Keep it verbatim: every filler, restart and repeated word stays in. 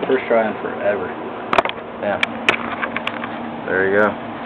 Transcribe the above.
First try in forever. Yeah. There you go.